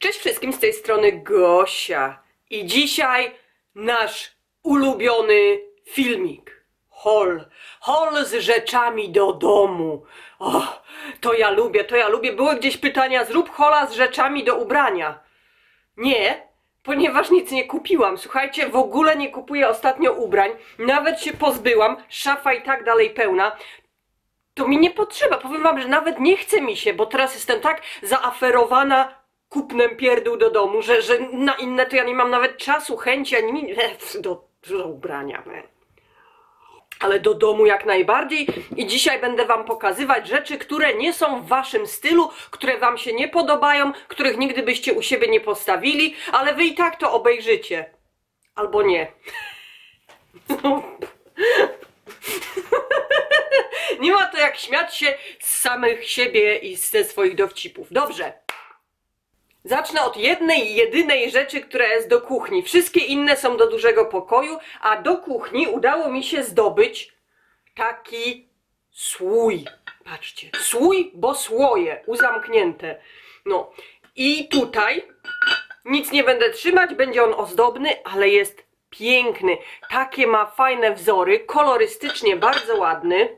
Cześć wszystkim, z tej strony Gosia i dzisiaj nasz ulubiony filmik. Haul z rzeczami do domu. O, to ja lubię. Były gdzieś pytania, zrób haula z rzeczami do ubrania. Nie, ponieważ nic nie kupiłam. Słuchajcie, w ogóle nie kupuję ostatnio ubrań. Nawet się pozbyłam, szafa i tak dalej pełna. To mi nie potrzeba. Powiem wam, że nawet nie chce mi się, bo teraz jestem tak zaaferowana kupnem pierdół do domu, że na inne to ja nie mam nawet czasu, chęci, ani do ubrania. Ale do domu jak najbardziej. I dzisiaj będę wam pokazywać rzeczy, które nie są w waszym stylu, które wam się nie podobają, których nigdy byście u siebie nie postawili, ale wy i tak to obejrzycie. Albo nie. Nie ma to jak śmiać się z samych siebie i ze swoich dowcipów. Dobrze. Zacznę od jednej, jedynej rzeczy, która jest do kuchni. Wszystkie inne są do dużego pokoju, a do kuchni udało mi się zdobyć taki słój. Patrzcie, słój, bo słoje, uzamknięte. No i tutaj nic nie będę trzymać, będzie on ozdobny, ale jest piękny. Takie ma fajne wzory, kolorystycznie bardzo ładny.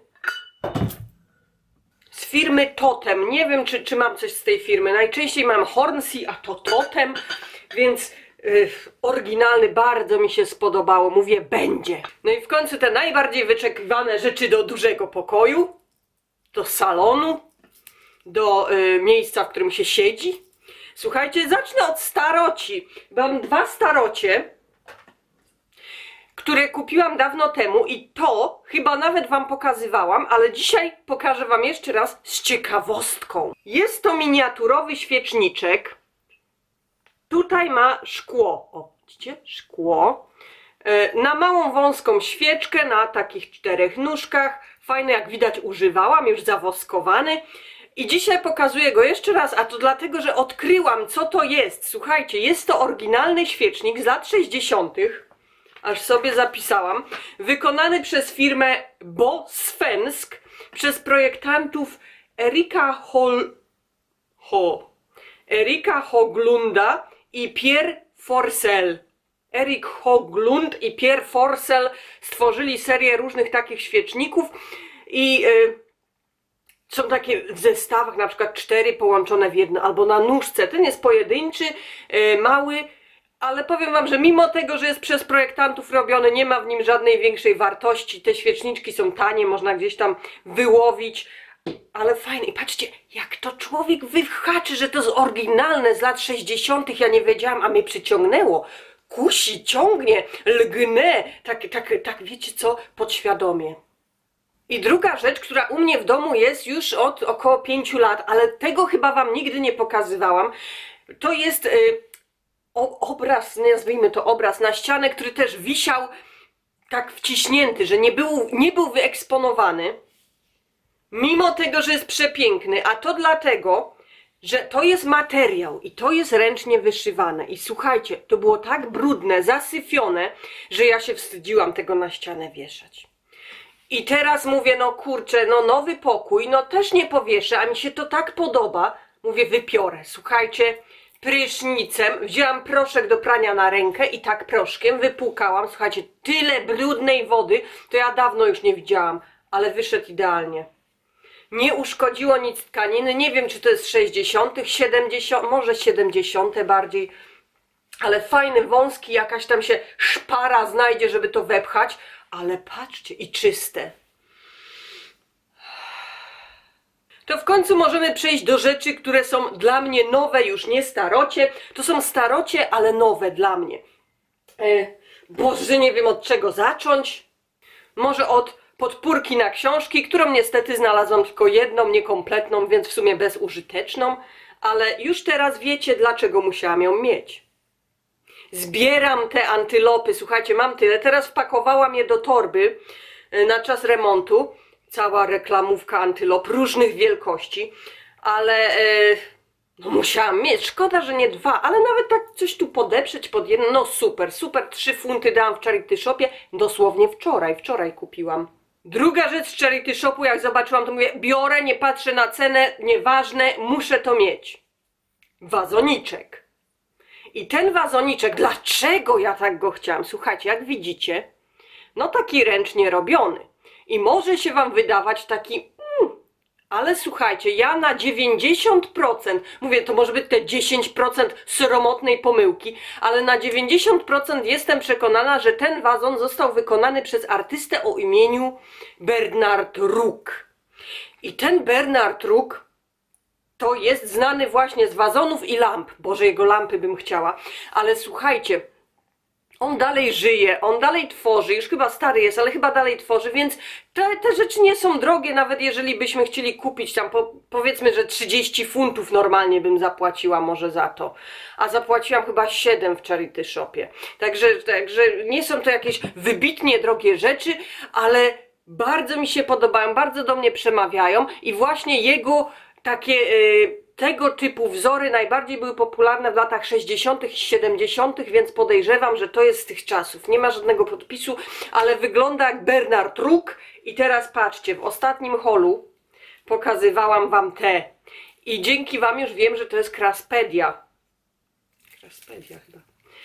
Z firmy Totem. Nie wiem, czy mam coś z tej firmy. Najczęściej mam Hornsey, a to Totem, więc oryginalny, bardzo mi się spodobało. Mówię, będzie. No i w końcu te najbardziej wyczekiwane rzeczy do dużego pokoju, do salonu, do miejsca, w którym się siedzi. Słuchajcie, zacznę od staroci. Mam dwa starocie, które kupiłam dawno temu i to chyba nawet wam pokazywałam, ale dzisiaj pokażę wam jeszcze raz z ciekawostką. Jest to miniaturowy świeczniczek. Tutaj ma szkło. O, widzicie? Szkło. Na małą, wąską świeczkę, na takich 4 nóżkach. Fajny, jak widać, używałam, już zawoskowany. I dzisiaj pokazuję go jeszcze raz, a to dlatego, że odkryłam, co to jest. Słuchajcie, jest to oryginalny świecznik z lat 60. Aż sobie zapisałam, wykonany przez firmę Bo Svensk, przez projektantów Erika Hoglunda i Pierre Forcel. Erik Hoglund i Pierre Forcel stworzyli serię różnych takich świeczników i są takie w zestawach, na przykład 4 połączone w jedno, albo na nóżce. Ten jest pojedynczy, mały. Ale powiem wam, że mimo tego, że jest przez projektantów robiony, nie ma w nim żadnej większej wartości. Te świeczniczki są tanie, można gdzieś tam wyłowić. Ale fajne. I patrzcie, jak to człowiek wyhaczy, że to jest oryginalne z lat 60. Ja nie wiedziałam, a mnie przyciągnęło. Kusi, ciągnie, lgnę. Tak wiecie co? Podświadomie. I druga rzecz, która u mnie w domu jest już od około 5 lat, ale tego chyba wam nigdy nie pokazywałam. To jest obraz, nazwijmy to obraz na ścianę, który też wisiał tak wciśnięty, że nie był wyeksponowany, mimo tego, że jest przepiękny, a to dlatego, że to jest materiał i to jest ręcznie wyszywane. I słuchajcie, to było tak brudne, zasyfione, że ja się wstydziłam tego na ścianę wieszać. I teraz mówię, no kurczę, no nowy pokój, no też nie powieszę, a mi się to tak podoba, mówię, wypiorę. Słuchajcie, prysznicem wzięłam proszek do prania na rękę i tak proszkiem wypłukałam. Słuchajcie, tyle brudnej wody to ja dawno już nie widziałam, ale wyszedł idealnie. Nie uszkodziło nic tkaniny, nie wiem, czy to jest 60., 70., może 70. bardziej, ale fajny, wąski, jakaś tam się szpara znajdzie, żeby to wepchać, ale patrzcie, i czyste. To w końcu możemy przejść do rzeczy, które są dla mnie nowe, już nie starocie. To są starocie, ale nowe dla mnie. Boże, nie wiem od czego zacząć. Może od podpórki na książki, którą niestety znalazłam tylko jedną, niekompletną, więc w sumie bezużyteczną. Ale już teraz wiecie, dlaczego musiałam ją mieć. Zbieram te antylopy, słuchajcie, mam tyle. Teraz wpakowałam je do torby na czas remontu. Cała reklamówka antylop różnych wielkości, ale no musiałam mieć. Szkoda, że nie 2, ale nawet tak coś tu podeprzeć pod jedno. No super, 3 funty dałam w Charity Shopie. Dosłownie wczoraj kupiłam. Druga rzecz z Charity Shopu, jak zobaczyłam, to mówię, biorę, nie patrzę na cenę, nieważne, muszę to mieć. Wazoniczek. I ten wazoniczek, dlaczego ja tak go chciałam? Słuchajcie, jak widzicie, no taki ręcznie robiony. I może się wam wydawać taki, ale słuchajcie, ja na 90%, mówię, to może być te 10% sromotnej pomyłki, ale na 90% jestem przekonana, że ten wazon został wykonany przez artystę o imieniu Bernard Ruck. I ten Bernard Ruck to jest znany właśnie z wazonów i lamp. Boże, jego lampy bym chciała. Ale słuchajcie, on dalej żyje, on dalej tworzy, już chyba stary jest, ale chyba dalej tworzy, więc te rzeczy nie są drogie, nawet jeżeli byśmy chcieli kupić tam, powiedzmy, że 30 funtów normalnie bym zapłaciła może za to. A zapłaciłam chyba 7 w Charity Shopie. Także nie są to jakieś wybitnie drogie rzeczy, ale bardzo mi się podobają, bardzo do mnie przemawiają i właśnie jego takie tego typu wzory najbardziej były popularne w latach 60. i 70., więc podejrzewam, że to jest z tych czasów. Nie ma żadnego podpisu, ale wygląda jak Bernard Ruck. I teraz patrzcie, w ostatnim holu pokazywałam wam te. I dzięki wam już wiem, że to jest Craftspedia. Craftspedia chyba.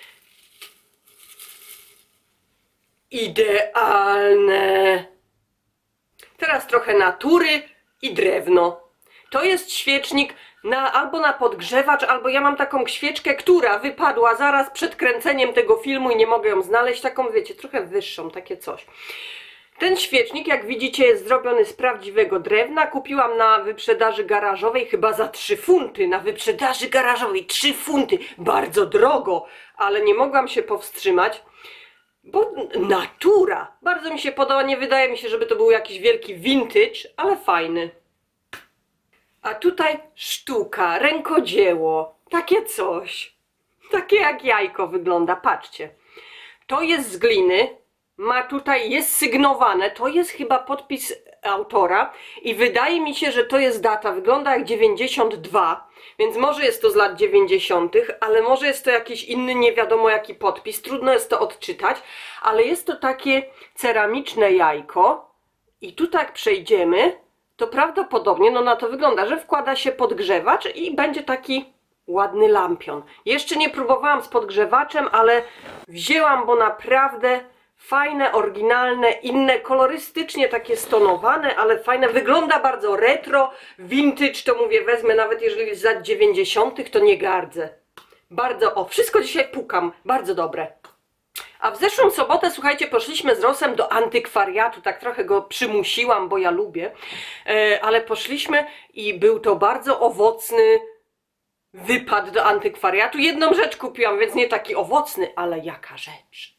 Idealne. Teraz trochę natury i drewno. To jest świecznik albo na podgrzewacz, albo ja mam taką świeczkę, która wypadła zaraz przed kręceniem tego filmu i nie mogę ją znaleźć. Taką, wiecie, trochę wyższą, takie coś. Ten świecznik, jak widzicie, jest zrobiony z prawdziwego drewna. Kupiłam na wyprzedaży garażowej chyba za 3 funty. Na wyprzedaży garażowej 3 funty. Bardzo drogo, ale nie mogłam się powstrzymać. Bo natura. Bardzo mi się podoba. Nie wydaje mi się, żeby to był jakiś wielki vintage, ale fajny. A tutaj sztuka, rękodzieło, takie coś. Takie jak jajko wygląda, patrzcie. To jest z gliny, jest sygnowane, to jest chyba podpis autora i wydaje mi się, że to jest data, wygląda jak 92, więc może jest to z lat 90., ale może jest to jakiś inny, nie wiadomo jaki podpis, trudno jest to odczytać, ale jest to takie ceramiczne jajko i tu tak przejdziemy, to prawdopodobnie, no na to wygląda, że wkłada się podgrzewacz i będzie taki ładny lampion. Jeszcze nie próbowałam z podgrzewaczem, ale wzięłam, bo naprawdę fajne, oryginalne, inne, kolorystycznie takie stonowane, ale fajne. Wygląda bardzo retro, vintage, to mówię, wezmę, nawet jeżeli jest z lat 90., to nie gardzę. Bardzo, wszystko dzisiaj pukam, bardzo dobre. A w zeszłą sobotę, słuchajcie, poszliśmy z Rosem do antykwariatu, tak trochę go przymusiłam, bo ja lubię, ale poszliśmy i był to bardzo owocny wypad do antykwariatu. Jedną rzecz kupiłam, więc nie taki owocny, ale jaka rzecz.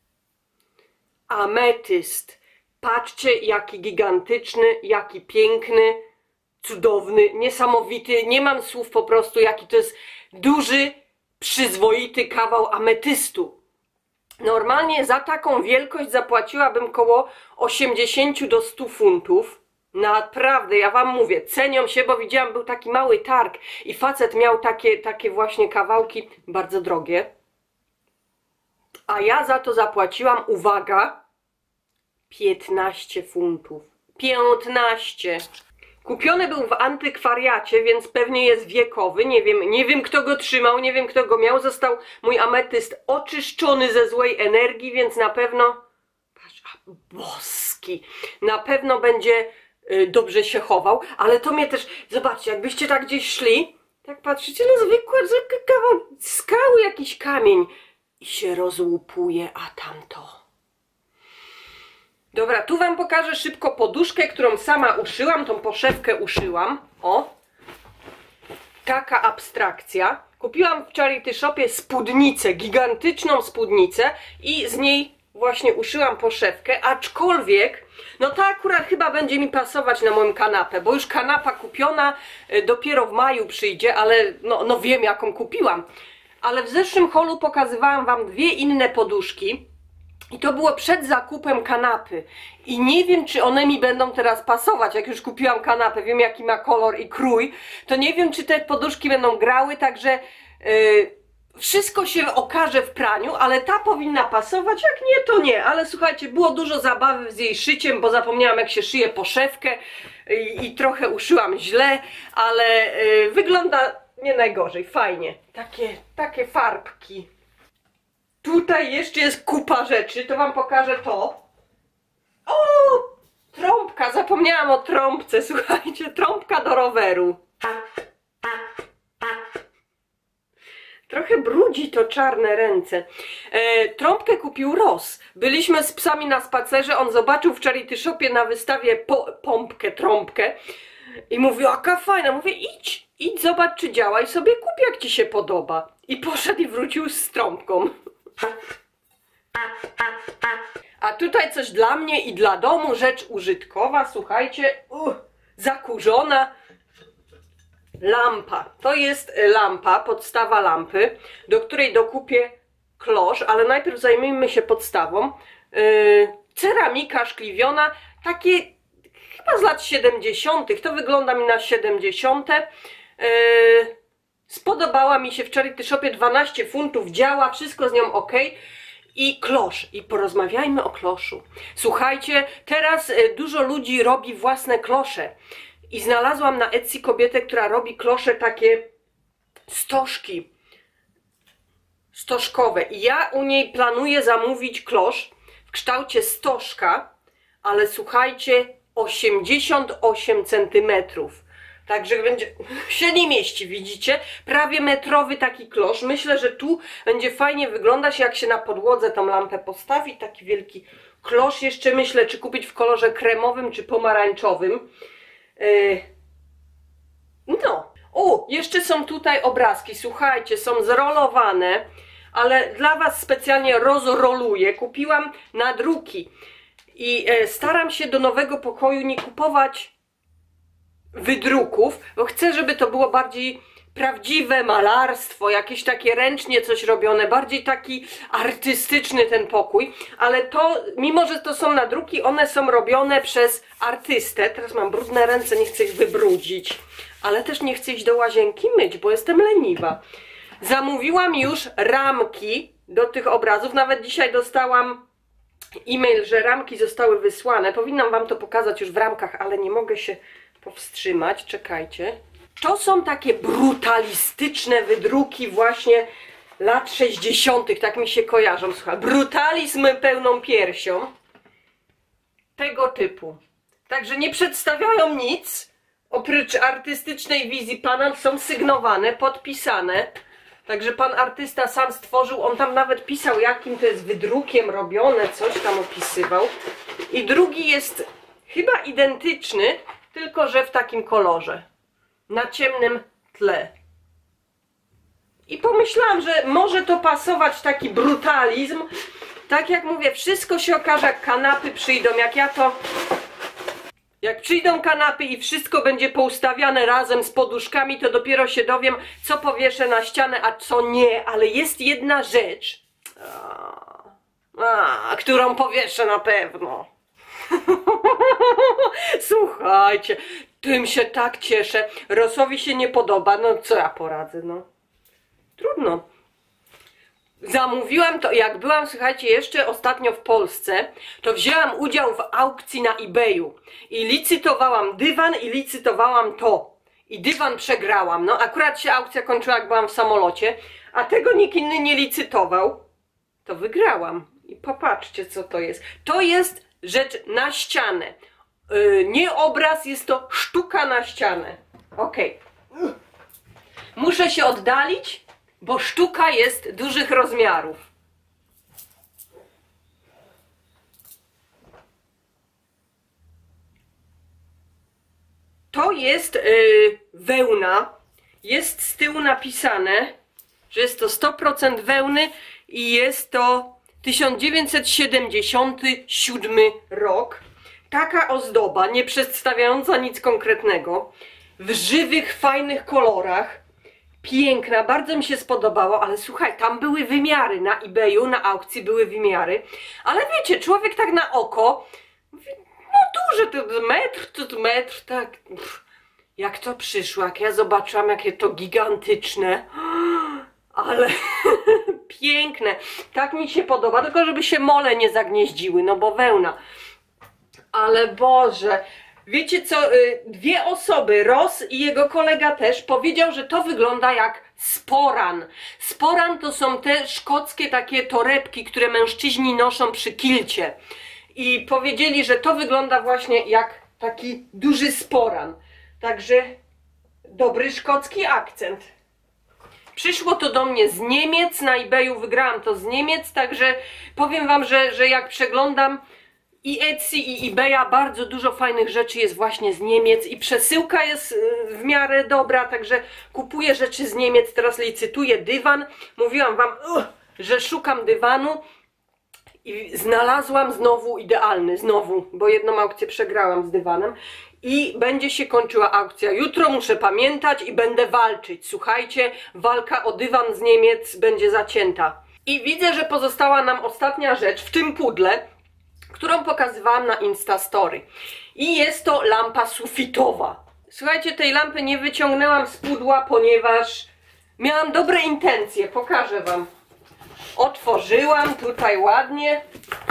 Ametyst. Patrzcie, jaki gigantyczny, jaki piękny, cudowny, niesamowity. Nie mam słów po prostu, jaki to jest duży, przyzwoity kawał ametystu. Normalnie za taką wielkość zapłaciłabym koło 80 do 100 funtów. Naprawdę, ja wam mówię, cenią się, bo widziałam, był taki mały targ i facet miał takie właśnie kawałki bardzo drogie. A ja za to zapłaciłam, uwaga, 15 funtów. 15! Kupiony był w antykwariacie, więc pewnie jest wiekowy. Nie wiem kto go trzymał, nie wiem kto go miał. Został mój ametyst oczyszczony ze złej energii, więc na pewno... Patrz, boski! Na pewno będzie dobrze się chował. Ale to mnie też... Zobaczcie, jakbyście tak gdzieś szli, tak patrzycie, no zwykły kawał skały, jakiś kamień i się rozłupuje, a tamto... Dobra, tu wam pokażę szybko poduszkę, którą sama uszyłam, tą poszewkę uszyłam. O! Taka abstrakcja. Kupiłam w Charity Shopie spódnicę, gigantyczną spódnicę i z niej właśnie uszyłam poszewkę, aczkolwiek, no ta akurat chyba będzie mi pasować na moją kanapę, bo już kanapa kupiona dopiero w maju przyjdzie, ale no wiem jaką kupiłam. Ale w zeszłym holu pokazywałam wam 2 inne poduszki. I to było przed zakupem kanapy. I nie wiem, czy one mi będą teraz pasować. Jak już kupiłam kanapę, wiem jaki ma kolor i krój, to nie wiem, czy te poduszki będą grały, także wszystko się okaże w praniu, ale ta powinna pasować, jak nie, to nie. Ale słuchajcie, było dużo zabawy z jej szyciem, bo zapomniałam, jak się szyje poszewkę i trochę uszyłam źle, ale wygląda nie najgorzej, fajnie. Takie farbki. Tutaj jeszcze jest kupa rzeczy, to wam pokażę to. O! Trąbka, zapomniałam o trąbce, słuchajcie, trąbka do roweru. Trochę brudzi to czarne ręce. Trąbkę kupił Ross. Byliśmy z psami na spacerze, on zobaczył w Charity Shopie na wystawie trąbkę i mówi, jaka fajna. Mówię, idź zobacz czy działa i sobie kup jak ci się podoba. I poszedł i wrócił z trąbką. A tutaj coś dla mnie i dla domu, rzecz użytkowa, słuchajcie, zakurzona lampa. To jest lampa, podstawa lampy, do której dokupię klosz, ale najpierw zajmijmy się podstawą. Ceramika szkliwiona, takie chyba z lat 70. To wygląda mi na 70. Spodobała mi się w Charity Shopie, 12 funtów, działa, wszystko z nią ok. I klosz. I porozmawiajmy o kloszu. Słuchajcie, teraz dużo ludzi robi własne klosze. I znalazłam na Etsy kobietę, która robi klosze takie stożki. Stożkowe. I ja u niej planuję zamówić klosz w kształcie stożka, ale słuchajcie, 88 cm. Także będzie, się nie mieści, widzicie? Prawie metrowy taki klosz. Myślę, że tu będzie fajnie wyglądać, jak się na podłodze tą lampę postawi. Taki wielki klosz. Jeszcze myślę, czy kupić w kolorze kremowym, czy pomarańczowym. No. O, jeszcze są tutaj obrazki. Słuchajcie, są zrolowane, ale dla was specjalnie rozroluję. Kupiłam nadruki. I staram się do nowego pokoju nie kupować wydruków, bo chcę, żeby to było bardziej prawdziwe malarstwo, jakieś takie ręcznie coś robione, bardziej taki artystyczny ten pokój, ale to, mimo że to są nadruki, one są robione przez artystę. Teraz mam brudne ręce, nie chcę ich wybrudzić, ale też nie chcę iść do łazienki myć, bo jestem leniwa. Zamówiłam już ramki do tych obrazów, nawet dzisiaj dostałam e-mail, że ramki zostały wysłane. Powinnam wam to pokazać już w ramkach, ale nie mogę się powstrzymać, czekajcie. To są takie brutalistyczne wydruki właśnie lat 60. Tak mi się kojarzą, słuchaj. Brutalizm pełną piersią. Tego typu. Także nie przedstawiają nic, oprócz artystycznej wizji pana, są sygnowane, podpisane. Także pan artysta sam stworzył, on tam nawet pisał, jakim to jest wydrukiem robione, coś tam opisywał. I drugi jest chyba identyczny, tylko że w takim kolorze, na ciemnym tle. I pomyślałam, że może to pasować taki brutalizm. Tak jak mówię, wszystko się okaże, jak kanapy przyjdą, jak przyjdą kanapy i wszystko będzie poustawiane razem z poduszkami, to dopiero się dowiem, co powieszę na ścianę, a co nie. Ale jest jedna rzecz, którą powieszę na pewno. Słuchajcie, tym się tak cieszę. Rossowi się nie podoba, no co ja poradzę, no. Trudno. Zamówiłam to, jak byłam, słuchajcie, jeszcze ostatnio w Polsce, to wzięłam udział w aukcji na eBayu i licytowałam dywan i licytowałam to. I dywan przegrałam, no akurat się aukcja kończyła, jak byłam w samolocie, a tego nikt inny nie licytował, to wygrałam. I popatrzcie, co to jest. To jest rzecz na ścianę. Nie obraz, jest to sztuka na ścianę. Ok. Muszę się oddalić, bo sztuka jest dużych rozmiarów. To jest wełna. Jest z tyłu napisane, że jest to 100% wełny i jest to 1977 rok. Taka ozdoba, nie przedstawiająca nic konkretnego, w żywych, fajnych kolorach. Piękna, bardzo mi się spodobało, ale słuchaj, tam były wymiary na eBayu, na aukcji były wymiary, ale wiecie, człowiek tak na oko mówi, no duże, to metr, tak. Jak to przyszło, jak ja zobaczyłam, jakie to gigantyczne, ale piękne, tak mi się podoba, tylko żeby się mole nie zagnieździły, no bo wełna. Ale Boże, Wiecie co, dwie osoby, Ross i jego kolega też, powiedział, że to wygląda jak sporan. Sporan to są te szkockie takie torebki, które mężczyźni noszą przy kilcie. I powiedzieli, że to wygląda właśnie jak taki duży sporan. Także dobry szkocki akcent. Przyszło to do mnie z Niemiec, na eBayu wygrałam to z Niemiec, także powiem wam, że jak przeglądam i Etsy i eBaya, bardzo dużo fajnych rzeczy jest właśnie z Niemiec i przesyłka jest w miarę dobra, także kupuję rzeczy z Niemiec. Teraz licytuję dywan. Mówiłam wam, że szukam dywanu i znalazłam znowu idealny, bo jedną aukcję przegrałam z dywanem i będzie się kończyła aukcja. Jutro muszę pamiętać i będę walczyć. Słuchajcie, walka o dywan z Niemiec będzie zacięta. I widzę, że pozostała nam ostatnia rzecz w tym pudle, którą pokazywałam na Instastory. I jest to lampa sufitowa. Słuchajcie, tej lampy nie wyciągnęłam z pudła, ponieważ miałam dobre intencje. Pokażę wam. Otworzyłam tutaj ładnie.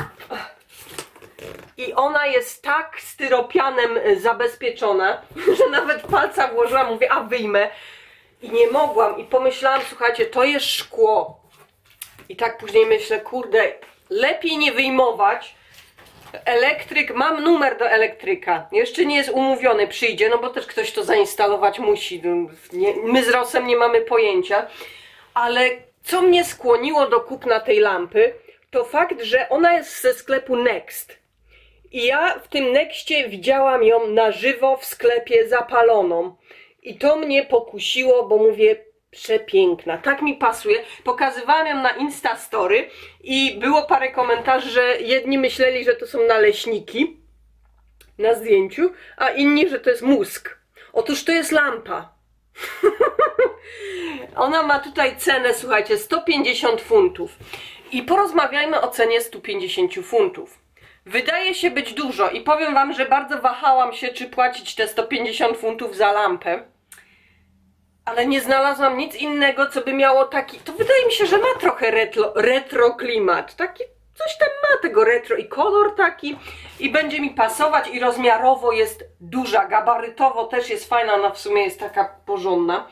I ona jest tak styropianem zabezpieczona, że nawet palca włożyłam, mówię, a wyjmę. I nie mogłam. I pomyślałam, słuchajcie, to jest szkło. I tak później myślę, kurde, lepiej nie wyjmować. Elektryk, mam numer do elektryka. Jeszcze nie jest umówiony, przyjdzie, no bo też ktoś to zainstalować musi. My z Rossem nie mamy pojęcia. Ale co mnie skłoniło do kupna tej lampy, to fakt, że ona jest ze sklepu Next. I ja w tym Nexcie widziałam ją na żywo w sklepie zapaloną. I to mnie pokusiło, bo mówię, przepiękna, tak mi pasuje. Pokazywałam ją na Instastory i było parę komentarzy, że jedni myśleli, że to są naleśniki na zdjęciu, a inni, że to jest mózg. Otóż to jest lampa. Ona ma tutaj cenę, słuchajcie, 150 funtów. I porozmawiajmy o cenie 150 funtów. Wydaje się być dużo i powiem wam, że bardzo wahałam się, czy płacić te 150 funtów za lampę. Ale nie znalazłam nic innego, co by miało taki... To wydaje mi się, że ma trochę retro klimat. Taki, coś tam ma tego retro i kolor taki. I będzie mi pasować i rozmiarowo jest duża. Gabarytowo też jest fajna, ona w sumie jest taka porządna.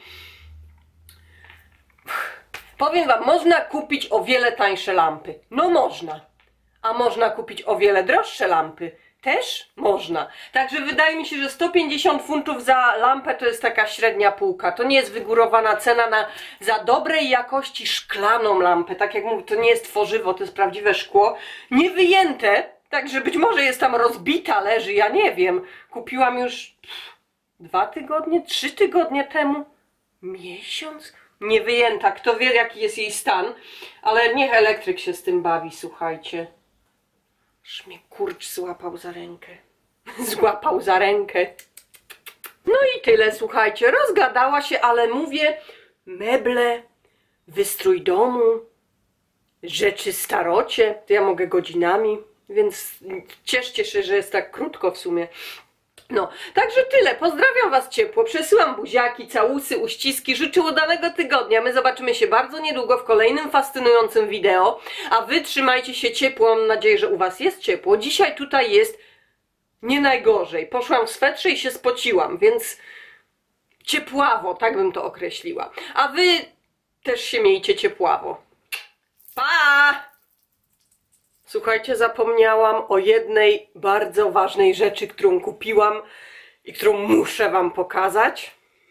Powiem wam, można kupić o wiele tańsze lampy. No można. A można kupić o wiele droższe lampy. Też można. Także wydaje mi się, że 150 funtów za lampę to jest taka średnia półka. To nie jest wygórowana cena za dobrej jakości szklaną lampę. Tak jak mówię, to nie jest tworzywo, to jest prawdziwe szkło. Nie wyjęte, także być może jest tam rozbita, leży, ja nie wiem. Kupiłam już 2 tygodnie, 3 tygodnie temu. Miesiąc? Nie wyjęta. Kto wie, jaki jest jej stan. Ale niech elektryk się z tym bawi, słuchajcie. Aż mnie kurcz złapał za rękę. Złapał za rękę. No i tyle, słuchajcie. Rozgadała się, ale mówię, meble, wystrój domu, rzeczy starocie. To ja mogę godzinami, więc cieszcie się, że jest tak krótko w sumie. No, także tyle. Pozdrawiam was ciepło. Przesyłam buziaki, całusy, uściski. Życzę udanego tygodnia. My zobaczymy się bardzo niedługo w kolejnym fascynującym wideo. A wy trzymajcie się ciepło. Mam nadzieję, że u was jest ciepło. Dzisiaj tutaj jest nie najgorzej. Poszłam w swetrze i się spociłam, więc ciepławo, tak bym to określiła. A wy też się miejcie ciepławo. Pa! Słuchajcie, zapomniałam o jednej bardzo ważnej rzeczy, którą kupiłam i którą muszę wam pokazać.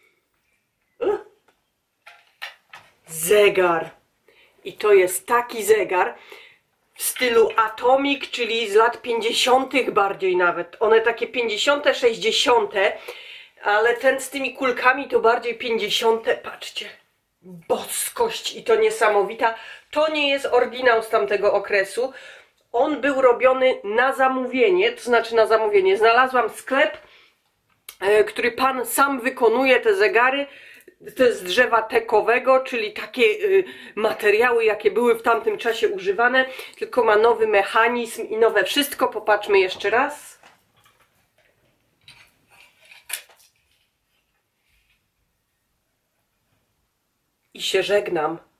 Zegar. I to jest taki zegar w stylu Atomic, czyli z lat 50. bardziej nawet. One takie 50., 60., ale ten z tymi kulkami to bardziej 50. Patrzcie. Boskość i to niesamowita. To nie jest oryginał z tamtego okresu. On był robiony na zamówienie, to znaczy na zamówienie. Znalazłam sklep, który pan sam wykonuje te zegary. To jest z drzewa tekowego, czyli takie materiały, jakie były w tamtym czasie używane. Tylko ma nowy mechanizm i nowe wszystko. Popatrzmy jeszcze raz. I się żegnam.